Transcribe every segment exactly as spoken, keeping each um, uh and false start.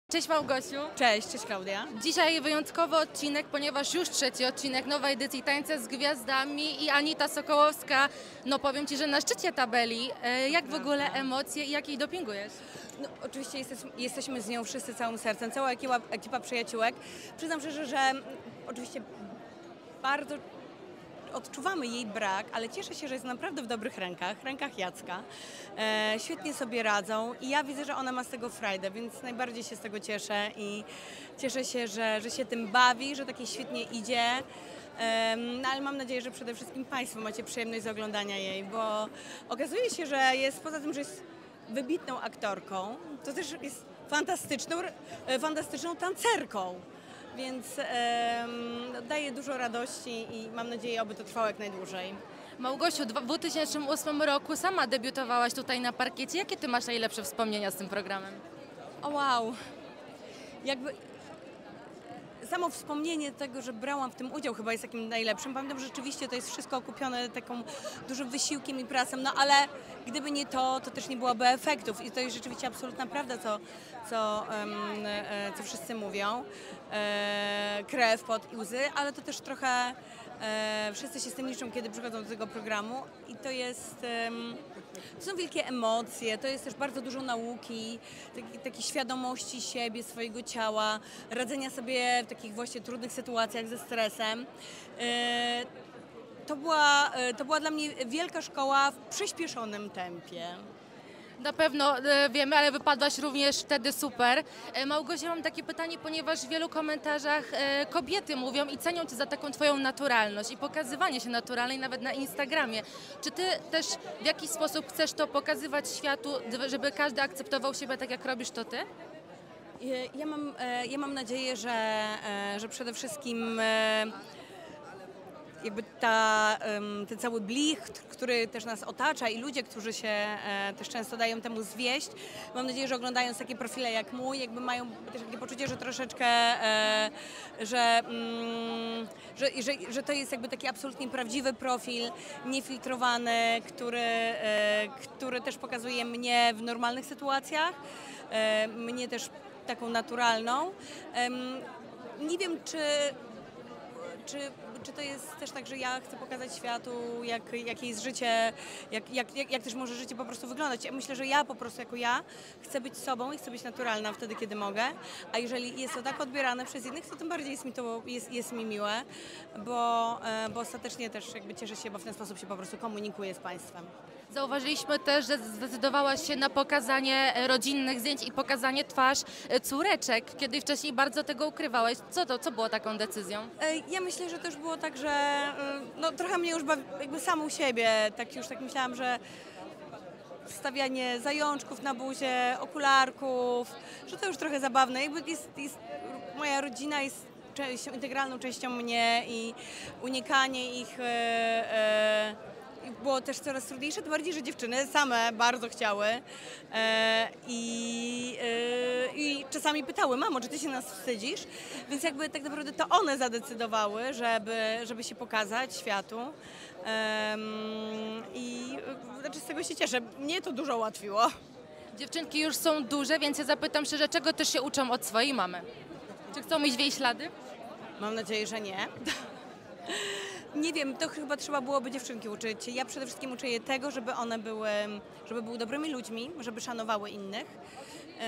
Cześć Małgosiu. Cześć, cześć Klaudia. Dzisiaj wyjątkowy odcinek, ponieważ już trzeci odcinek nowej edycji Tańca z Gwiazdami i Anita Sokołowska, no powiem Ci, że na szczycie tabeli. Jak w ogóle emocje i jak jej dopingujesz? No, oczywiście jesteśmy, jesteśmy z nią wszyscy całym sercem, cała ekipa, ekipa przyjaciółek. Przyznam szczerze, że mm, oczywiście bardzo odczuwamy jej brak, ale cieszę się, że jest naprawdę w dobrych rękach, rękach Jacka. E, świetnie sobie radzą i ja widzę, że ona ma z tego frajdę, więc najbardziej się z tego cieszę i cieszę się, że, że się tym bawi, że takie świetnie idzie. No ale mam nadzieję, że przede wszystkim Państwo macie przyjemność z oglądania jej, bo okazuje się, że jest, poza tym, że jest wybitną aktorką, to też jest fantastyczną, fantastyczną tancerką. Więc um, daje dużo radości i mam nadzieję, oby to trwało jak najdłużej. Małgosiu, w dwa tysiące ósmym roku sama debiutowałaś tutaj na parkiecie. Jakie Ty masz najlepsze wspomnienia z tym programem? O wow! Jakby samo wspomnienie tego, że brałam w tym udział, chyba jest takim najlepszym. Pamiętam, że rzeczywiście to jest wszystko okupione taką dużym wysiłkiem i pracą, no ale gdyby nie to, to też nie byłoby efektów i to jest rzeczywiście absolutna prawda, co, co, um, e, co wszyscy mówią. E, krew, pot i łzy, ale to też trochę e, wszyscy się z tym liczą, kiedy przychodzą do tego programu i to jest, um, to są wielkie emocje, to jest też bardzo dużo nauki, takiej, takiej świadomości siebie, swojego ciała, radzenia sobie w takich właśnie trudnych sytuacjach ze stresem. E, to, była, to była dla mnie wielka szkoła w przyspieszonym tempie. Na pewno e, wiemy, ale wypadłaś również wtedy super. E, Małgosia, mam takie pytanie, ponieważ w wielu komentarzach e, kobiety mówią i cenią Cię za taką Twoją naturalność i pokazywanie się naturalnej nawet na Instagramie. Czy Ty też w jakiś sposób chcesz to pokazywać światu, żeby każdy akceptował siebie tak, jak robisz to Ty? Ja mam, ja mam nadzieję, że, że przede wszystkim jakby ta, ten cały blicht, który też nas otacza i ludzie, którzy się też często dają temu zwieść, mam nadzieję, że oglądając takie profile jak mój, jakby mają też takie poczucie, że troszeczkę, że, że, że, że to jest jakby taki absolutnie prawdziwy profil, niefiltrowany, który, który też pokazuje mnie w normalnych sytuacjach, mnie też taką naturalną. Nie wiem, czy Czy, czy to jest też tak, że ja chcę pokazać światu, jak, jakie jest życie, jak, jak, jak, jak też może życie po prostu wyglądać. Ja myślę, że ja po prostu jako ja chcę być sobą i chcę być naturalna wtedy, kiedy mogę, a jeżeli jest to tak odbierane przez innych, to tym bardziej jest mi to jest, jest mi miłe, bo, bo ostatecznie też jakby cieszę się, bo w ten sposób się po prostu komunikuję z Państwem. Zauważyliśmy też, że zdecydowałaś się na pokazanie rodzinnych zdjęć i pokazanie twarz córeczek, kiedy wcześniej bardzo tego ukrywałaś. Co to, co było taką decyzją? Ja myślę, że też było tak, że no, trochę mnie już bawi, jakby samą siebie, tak już tak myślałam, że wstawianie zajączków na buzie, okularków, że to już trochę zabawne. Jakby jest, jest, moja rodzina jest częścią, integralną częścią mnie i unikanie ich e, e, było też coraz trudniejsze, tym bardziej, że dziewczyny same bardzo chciały e, i, e, i czasami pytały: mamo, czy ty się nas wstydzisz? Więc jakby tak naprawdę to one zadecydowały, żeby, żeby się pokazać światu e, i znaczy z tego się cieszę. Mnie to dużo ułatwiło. Dziewczynki już są duże, więc ja zapytam szczerze, czego też się uczą od swojej mamy? Czy chcą iść w jej ślady? Mam nadzieję, że nie. Nie wiem, to chyba trzeba byłoby dziewczynki uczyć. Ja przede wszystkim uczę je tego, żeby one były, żeby były dobrymi ludźmi, żeby szanowały innych yy,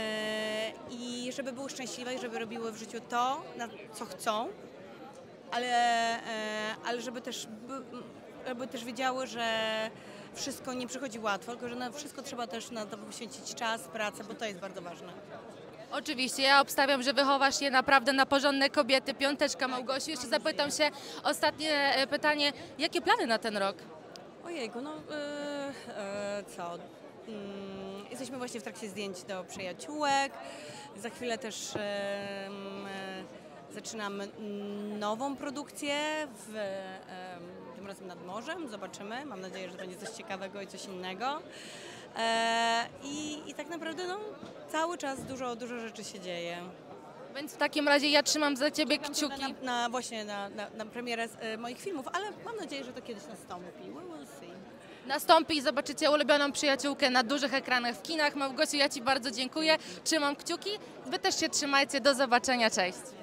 i żeby były szczęśliwe i żeby robiły w życiu to, na co chcą, ale, yy, ale żeby też, żeby też wiedziały, że wszystko nie przychodzi łatwo, tylko że na wszystko trzeba też na to poświęcić czas, pracę, bo to jest bardzo ważne. Oczywiście, ja obstawiam, że wychowasz je naprawdę na porządne kobiety. Piąteczka, Małgosiu. Jeszcze zapytam się, ostatnie pytanie, jakie plany na ten rok? Ojejku, no yy, yy, co? Yy, jesteśmy właśnie w trakcie zdjęć do przyjaciółek. Za chwilę też yy, yy, zaczynamy nową produkcję, w, yy, tym razem nad morzem. Zobaczymy. Mam nadzieję, że to będzie coś ciekawego i coś innego. E, i, I tak naprawdę no, cały czas dużo, dużo rzeczy się dzieje. Więc w takim razie ja trzymam za Ciebie kciuki. Na, na, właśnie na, na, na premierę e, moich filmów, ale mam nadzieję, że to kiedyś nastąpi. We will see. nastąpi i zobaczycie ulubioną przyjaciółkę na dużych ekranach w kinach. Małgosiu, ja Ci bardzo dziękuję. Trzymam kciuki. Wy też się trzymajcie. Do zobaczenia. Cześć.